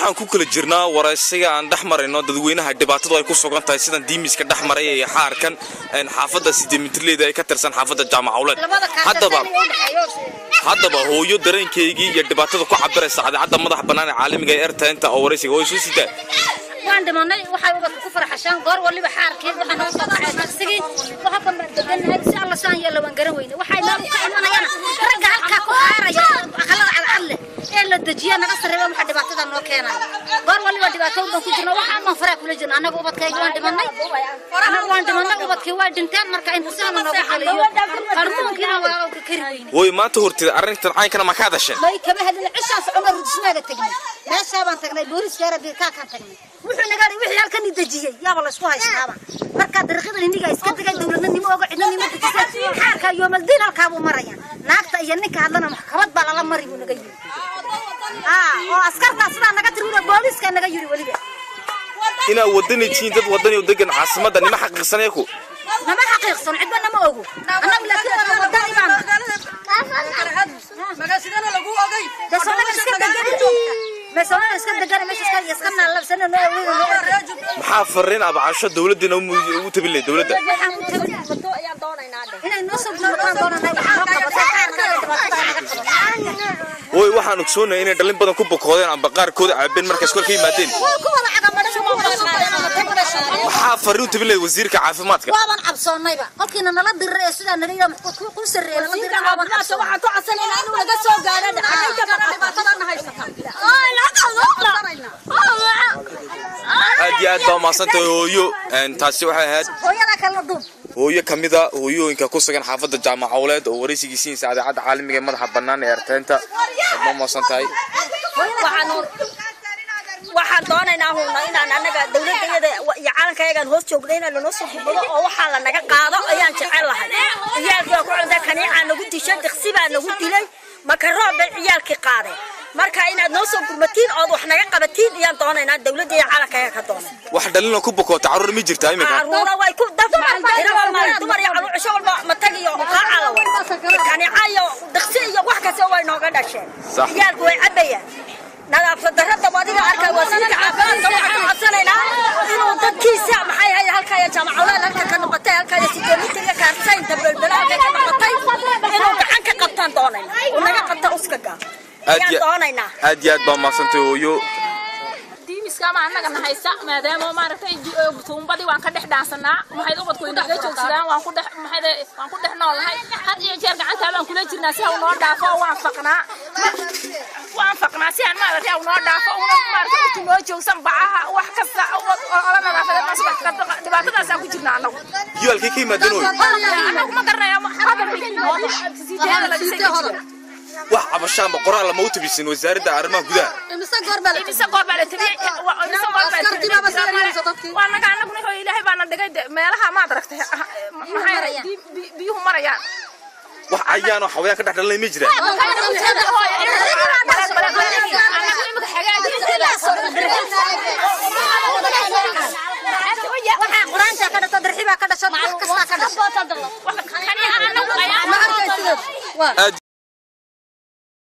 waxaan ku kala jirnaa waraysiga aan dhaxmarayno dadweynaha dhibaatadu ay ku sugan tahay sida diimiska dhaxmaray ee xaarkan xaafadda sideemitirleeda ay ka tirsan xaafadda jaamacawleed haddaba hooyo dareenkeygii iyo dhibaatada ku cabiraysa cadaalada madax bannaan ee caalamiga ee RTN oo waraysiga oo soo sidaa waan dhimanay waxay uga ku farxashaan goor waliba xaarkeed waxa noo soo baxay taksiga waxa ka madadanahay si alla saan yeelo waan garan weynaa waxay noo ka imanayaan ragga halka ku haaraya aqalada cadcad ee la dajiya naga sareeyo waxa dhibaatada noo keenay goor waliba dhibaato u ku jirno waxa ma fara kula jirno anaga ubadkayga waan dhimanay ubadkii waa dhinteen marka inta saan nooga xaliyo qarmuunkiina waa ka kari way maanta hortida arrintan caynkana ma ka hadashay may kama hadin cishaan socon rudisnaaga tagnay meesha baan tagnay booliska rabbi ka tagnay wuxuu naga wixii halkan dajiyay yaaba la isku haystaaba marka dariiqada iniga iska tagay dawladnimo oga cidnimo dadkiisa xaarka yoomaldiin halka buu maraya naagta iyo ninka hadlana maxkamad baa la mari buu naga yiri oo askarta sida naga tirmina booliska naga yiri waliba ina wadani tiin dad wadani u degan caasimada nima xaqiiqsanay ku nama xaqiiqsan cidna ma ogo anagu laakiin waa wadani baan magasidana lagu ogay dasana iska degan مثلا اسكت دقنا مش اسكت يسكننا الله سنة maxaa fariin abcaasho dawladina ugu tabilay dawladda way waxaan ogsoonahay inay dhalin badan ku boqodeen amba qaarkood caabeen markay iskoolka yimaadeen maxaa fariin u tabilay wasiirka caafimaadka waan cabsoonayba halkiina nala diray sida nariga ku sareeyay nala diray waxaan ku codsanayna inuu laga soo gaaro dhibaatada haysata aad baa maasantay hooyo taasi waxay ahayd hooyada kala duub hooyo kamida hooyooyinka ku sugan xaafadda jaamacawleed oo waraysigiisa saacada caalamiga ee madaxa bannaan ee RTN-ta ma maasantay waxaan doonaynaa inaan anaga dawladda iyo caalamkayga hoos joogno inaan noo soo xubado oo waxa la naga qaado ayaan jecel lahay iyagoo ku cunta kaniica nagu dishay diqsiba nagu dilay makaroob ciyaalkii qaaday marka inaad noo soo gurmatiin oo wax naga qabatiin iyaan doonaynaa dawladda iyo caalamkayga ka doonay wax dhalin ku boqoto caruur ma jirtaa imika caruur way ku dumar iyo caruur cisho walba ma tagiyo qaaca la wada kaniica iyo diqsi iyo wax kasta way nooga dhasheen iyaalku way cabayaan nadaafad darrada wadiga arkay wasiirka caafimaadka waxaan codsanaynaa inuu dadkiisa maxay hay halka ay jaamacadaha halka ka noqotay halka ay sideemitirka kaarsayn tabelbelaha ka noqotay inuu gacan ka qabtaan doonaynaa oo naga qabta uskaga aad baa maasantay hooyo diimiska ma anaga nahaysa maadaama maaragtay tuumbadii waan ka dhex dhaansanaa maxay ubadku inaga joogsadaan waan ku dhex noolahay had iyo jeer gacanta baan kula jirnaa si uu noo dhaafo waan faqnaa si aan maaragtay uu noo dhaafo oo maaragtay intuu noo joogsan bacaha wax kasta oo la nadaafada dhibaatadaas aan ku jirnaa anagu yaalkii ka yimaadeen anagu ma garanayo hadda la dhisay wax cabashaan qoraal lama u tabisin wasaaradda arrimaha gudaha imisa goor baa la tabiyay waa naga anaguna ilaahay baana dhigay meelaha ma aragtay maxay biyuhu marayaan wax ayaan oo xawayaan ka dhex dhalanay ma jiraan quraanta ka dhasho darxiba ka dhasho wax kasta ka dhasho